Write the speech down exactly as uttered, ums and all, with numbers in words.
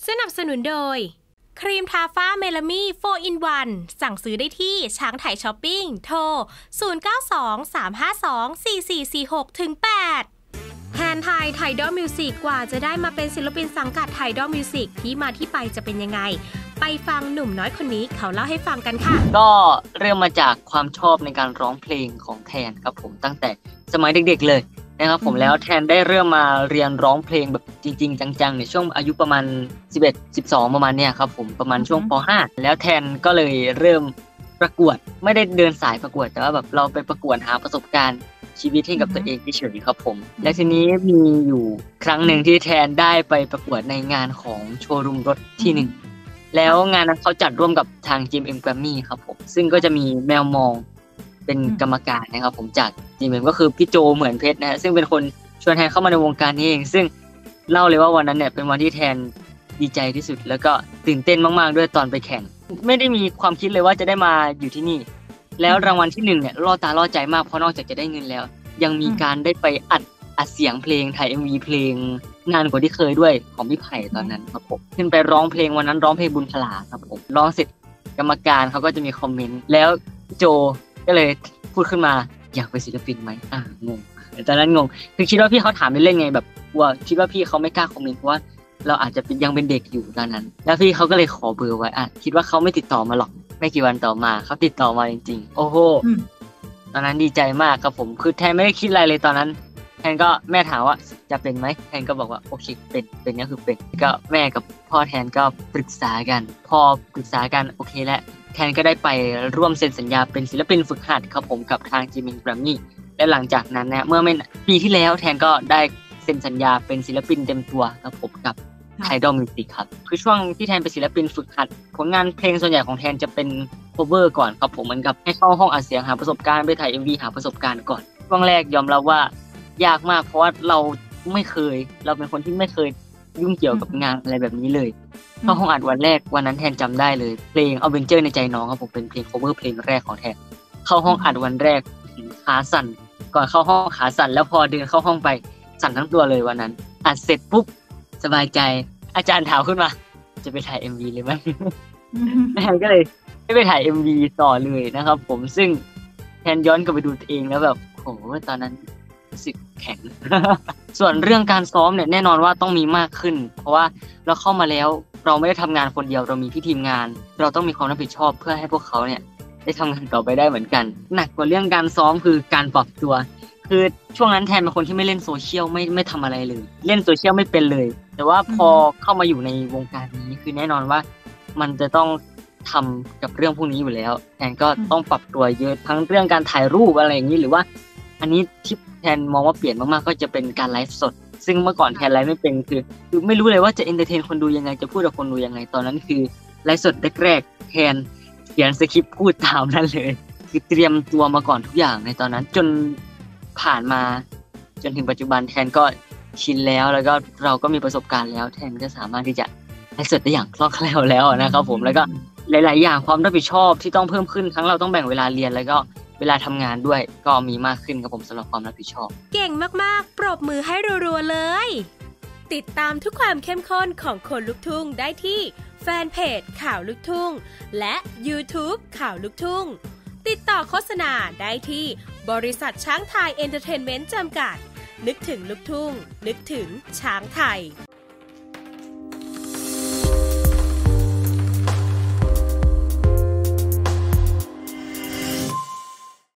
สนับสนุนโดยครีมทาฟ้าเมลามี่ โฟร์ อิน วัน สั่งซื้อได้ที่ช้างไถช้อปปิ้งโทรศูนย์ เก้า สอง สาม ห้า สอง สี่ สี่ สี่ หก แปดแฮนไทยไทดอลมิวสิกกว่าจะได้มาเป็นศิลปินสังกัดไทดอลมิวสิกที่มาที่ไปจะเป็นยังไงไปฟังหนุ่มน้อยคนนี้เขาเล่าให้ฟังกันค่ะก็เริ่มมาจากความชอบในการร้องเพลงของแทนครับผมตั้งแต่สมัยเด็กๆเลยนะครับผมแล้วแทนได้เริ่มมาเรียนร้องเพลงแบบจริงๆจังๆในช่วงอายุประมาณสิบเอ็ด สิบสองประมาณเนี้ยครับผมประมาณช่วงป ห้าแล้วแทนก็เลยเริ่มประกวดไม่ได้เดินสายประกวดแต่ว่าแบบเราไปประกวดหาประสบการณ์ชีวิตให้กับตัวเองเฉยๆครับผมและทีนี้มีอยู่ครั้งหนึ่งที่แทนได้ไปประกวดในงานของโชว์รูมรถที่หนึ่งแล้วงานนั้นเขาจัดร่วมกับทาง จี เอ็ม เอ็ม Grammy ครับผมซึ่งก็จะมีแมวมองเป็นกรรมการนะครับผมจาก จี เอ็ม เอ็ม ก็คือพี่โจเหมือนเพชรนะฮะซึ่งเป็นคนชวนแทนเข้ามาในวงการนี้เองซึ่งเล่าเลยว่าวันนั้นเนี่ยเป็นวันที่แทนดีใจที่สุดแล้วก็ตื่นเต้นมากๆด้วยตอนไปแข่งไม่ได้มีความคิดเลยว่าจะได้มาอยู่ที่นี่แล้วรางวัลที่หนึ่งเนี่ยล่อตาล่อใจมากเพราะนอกจากจะได้เงินแล้วยังมีการได้ไปอัดอัดเสียงเพลงถ่าย เอ็ม วี เพลงนานกว่าที่เคยด้วยของพี่ไผ่ตอนนั้นครับผมขึ้นไปร้องเพลงวันนั้นร้องเพลงบุญพลาครับผมร้องเสร็จกรรมการเขาก็จะมีคอมเมนต์แล้วโจก็เลยพูดขึ้นมาอยากเป็นศิลปินไหมอ่างงตอนนั้นงงคือคิดว่าพี่เขาถามเล่นๆไงแบบกลัวคิดว่าพี่เขาไม่กล้าคอมเมนต์เพราะว่าเราอาจจะยังเป็นเด็กอยู่ตอนนั้นแล้วพี่เขาก็เลยขอเบอร์ไว้อ่ะคิดว่าเขาไม่ติดต่อมาหรอกไม่กี่วันต่อมาเขาติดต่อมาจริงๆโอ้โหตอนนั้นดีใจมากครับผมคือแทนไม่ได้คิดอะไรเลยตอนนั้นแทนก็แม่ถามว่าจะเป็นไหมแทนก็บอกว่าโอเคเป็นเป็นก็คือเป็นก็แม่กับพ่อแทนก็ปรึกษากันพอปรึกษากันโอเคแล้วแทนก็ได้ไปร่วมเซ็นสัญญาเป็นศิลปินฝึกหัดครับผมกับทาง จี เอ็ม เอ็ม Grammy และหลังจากนั้นนะเมื่อไม่ปีที่แล้วแทนก็ได้เซ็นสัญญาเป็นศิลปินเต็มตัวครับผมกับไทดอลมิวสิกครับคือช่วงที่แทนเป็นศิลปินฝึกหัดผลงานเพลงส่วนใหญ่ของแทนจะเป็น cover ก่อนครับผมเหมือนกับให้เข้าห้องอัดเสียงหาประสบการณ์ไปถ่าย เอ็ม วี หาประสบการณ์ก่อนช่วงแรกยอมรับว่ายากมากเพราะว่าเราไม่เคยเราเป็นคนที่ไม่เคยยุ่งเกี่ยวกับงานอะไรแบบนี้เลยเข้าห้องอัดวันแรกวันนั้นแทนจำได้เลยเพลง Avenger ในใจน้องครับผมเป็นเพลง cover เพลงแรกของแทนเข้าห้องอัดวันแรกขาสั่นก่อนเข้าห้องขาสั่นแล้วพอเดินเข้าห้องไปสั่นทั้งตัวเลยวันนั้นอัดเสร็จปุ๊บสบายใจอาจารย์ถามขึ้นมาจะไปถ่าย เอ็ม วี เลยไหม แทนก็เลยไม่ไปถ่าย เอ็ม วี ต่อเลยนะครับผมซึ่งแทนย้อนกลับไปดูตัวเองแล้วแบบโหตอนนั้นรู้สึกแข็ง ส่วนเรื่องการซ้อมเนี่ยแน่นอนว่าต้องมีมากขึ้นเพราะว่าเราเข้ามาแล้วเราไม่ได้ทำงานคนเดียวเรามีพี่ทีมงานเราต้องมีความรับผิดชอบเพื่อให้พวกเขาเนี่ยได้ทำงานต่อไปได้เหมือนกันหนักกว่าเรื่องการซ้อมคือการปรับตัวคือช่วงนั้นแทนเป็นคนที่ไม่เล่นโซเชียลไม่ไม่ทำอะไรเลยเล่นโซเชียลไม่เป็นเลยแต่ว่าพอเข้ามาอยู่ในวงการนี้คือแน่นอนว่ามันจะต้องทำกับเรื่องพวกนี้อยู่แล้วแทนก็ต้องปรับตัวเยอะทั้งเรื่องการถ่ายรูปอะไรอย่างนี้หรือว่าอันนี้ที่แทนมองว่าเปลี่ยนมากๆก็จะเป็นการไลฟ์สดซึ่งเมื่อก่อนแทนไลฟ์ไม่เป็นคือคือไม่รู้เลยว่าจะเอนเตอร์เทนคนดูยังไงจะพูดกับคนดูยังไงตอนนั้นคือไลฟ์สดแรกๆแทนเขียนสคริปต์พูดตามนั้นเลยคือเตรียมตัวมาก่อนทุกอย่างในตอนนั้นจนผ่านมาจนถึงปัจจุบันแทนก็ชินแล้วแล้วก็เราก็มีประสบการณ์แล้วแทนก็สามารถที่จะไลฟ์สดได้อย่างคล่องแคล่วแล้วนะครับผมแล้วก็หลายๆอย่างความรับผิดชอบที่ต้องเพิ่มขึ้นทั้งเราต้องแบ่งเวลาเรียนแล้วก็เวลาทำงานด้วยก็มีมากขึ้นครับผมสำหรับความรับผิดชอบเก่งมากๆปรบมือให้รัวๆเลยติดตามทุกความเข้มข้นของคนลุกทุ่งได้ที่แฟนเพจข่าวลุกทุ่งและ YouTube ข่าวลุกทุ่งติดต่อโฆษณาได้ที่บริษัทช้างไทยเอนเตอร์เทนเมนต์จำกัดนึกถึงลุกทุ่งนึกถึงช้างไทย